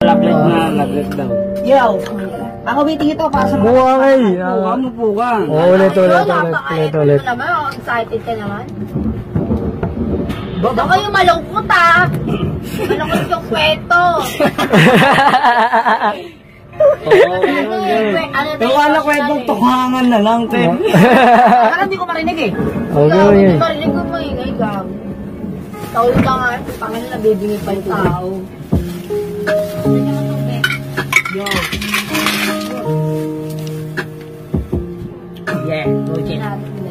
laglit na, laglit daw. Yo, ako waiting ito para sa mga... Buwa ngay. Ano ka? Ulit. naman, excited ka naman. Baka yung malungkot malungkot yung kwento. Yung wala kwentong tukangan na lang, te. Parang hindi ko marinig eh. Hindi marinig ko maingay ka. Taul ka nga, pangin na bibingi pa yung tao. Yo. Yeah, Rogin.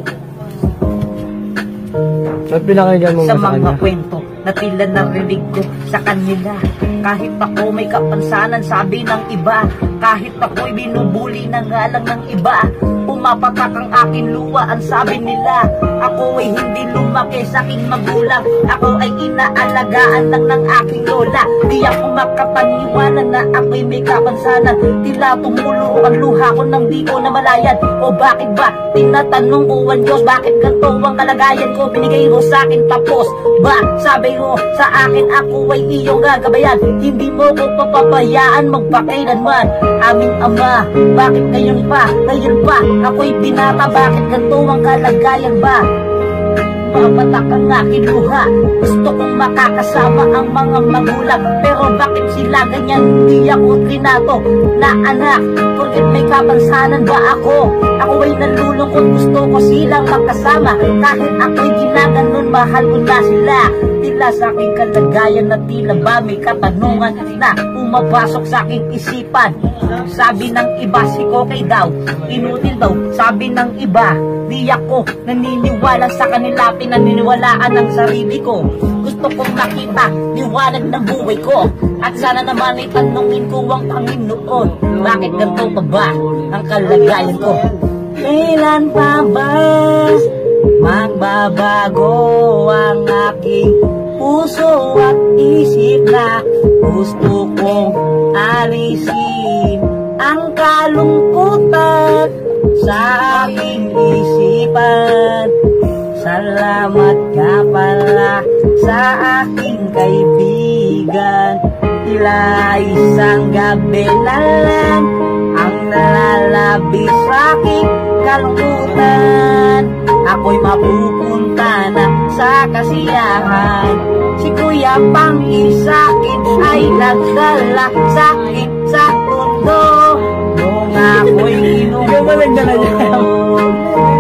Ba't pinakinggan mo Sa sa mga kanya? kwento na tila narinig ko sa kanila. Kahit ako may kapansanan, sabi ng iba. Kahit ako'y binubuli na nga lang ng iba. Pumapatak ang aking luwa, ang sabi nila. Ako ay hindi lumaki sa aking magulang. Ako ay inaalagaan lang ng aking lola. Di ako makapaniwala na ako'y may kapansanan. Tila tumulo ang luha ko nang di ko namalayan. O bakit ba? Tinatanong ko ang Diyos, bakit ganito ang kalagayan ko? Binigay mo sa akin tapos ba? Sabi mo sa akin ako ay iyong gagabayan. Hindi mo ko papabayaan magpakailanman. Aming Ama, bakit ngayon pa ako'y binata, bakit ganito ang kalagayan ba? Papatak ang aking luha. Gusto kong makakasama ang mga magulang, pero bakit sila ganyan? Hindi ako trinato na anak. Porket may kapansanan ba ako? Ako ay nalulungkot, gusto ko silang makasama. Kahit ako'y ginaganon, mahal ko na sila. Tila sa aking kalagayan na tila ba may katanungan na pumapasok sa aking isipan. Sabi ng iba si Kokay daw, inutil daw. Sabi ng iba, di ako naniniwala sa kanila, pinaniniwalaan ng sarili ko. Gusto kong makita liwanag ng buhay ko. At sana naman itanungin ko ang Panginoon, bakit ganito pa ba ang kalagayan ko? Kailan pa ba magbabago ang aking puso at isip na gusto kong alisin ang kalungkutan sa aking isipan? Salamat ka pala sa aking kaibigan. Tila isang gabi na lang ang nalalabi sa aking kalungkutan. Ako'y mapupunta na sa kasiyahan. Si Kuya Pangki sa'kin ay nagdala sa'kin sa mundo. Nung ako'y inumunod.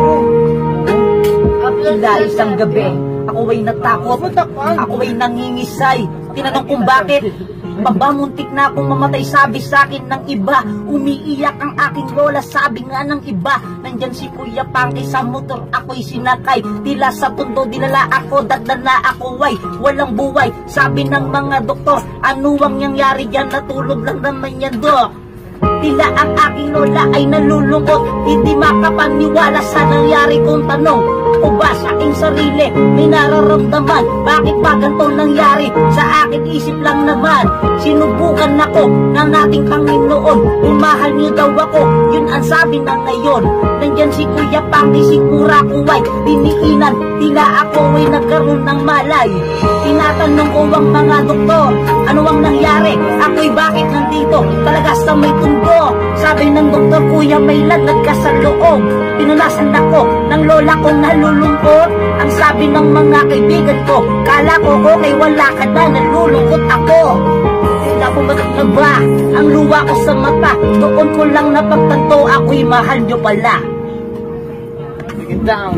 Tila isang gabi, ako ay natakot, ako ay nangingisay. Tinanong kung bakit. Muntik na akong mamatay, sabi sa akin ng iba. Umiiyak ang aking lola, sabi nga ng iba. Nandyan si Kuya Pangki sa motor, ako'y sinakay. Tila sa tundo, dinala ako, dagdag na ako ay walang buhay. Sabi ng mga doktor, ano ang nangyari dyan? Natulog lang naman yan, Dok. Tila ang aking lola ay nalulungkot, hindi makapaniwala sa nangyari kong tanong. O ba sa aking sarili may nararamdaman? Bakit ba ganito nangyari? Sa akin isip lang naman. Sinubukan ako ng ating Panginoon, umahal niyo daw ako, yun ang sabi na ngayon. Nandyan si Kuya Pangki, sigura ko ay diniinan. Tila ako ay nagkaroon ng malay. Tinatanong ko ang mga doktor, ano ang nangyari? Ako'y bakit nandito? Talaga sa may tundo. Sabi ng doktor, Kuya, may lagnat ka sa loob. Pinunasan ako ng lola kong nalulungkot. Ang sabi ng mga kaibigan ko, kala ko okay, wala ka na, nalulungkot ako. Tila pumatak na ba ang luwa ko sa mata? Doon ko lang napagtanto, ako'y mahal nyo pala. Down.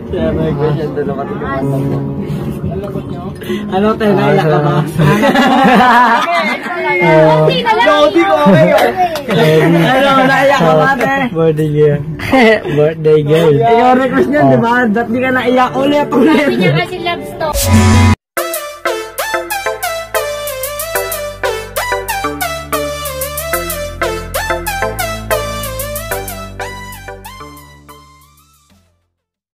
Ano tayo, naiyak ka ba? Hindi na lang. Hindi ko okay. Ano, naiyak ka ba, te? Birthday girl. Birthday girl. Ikaw request niyan, di ba? Dapat di ka naiyak ulit. Sabi niya kasi love story.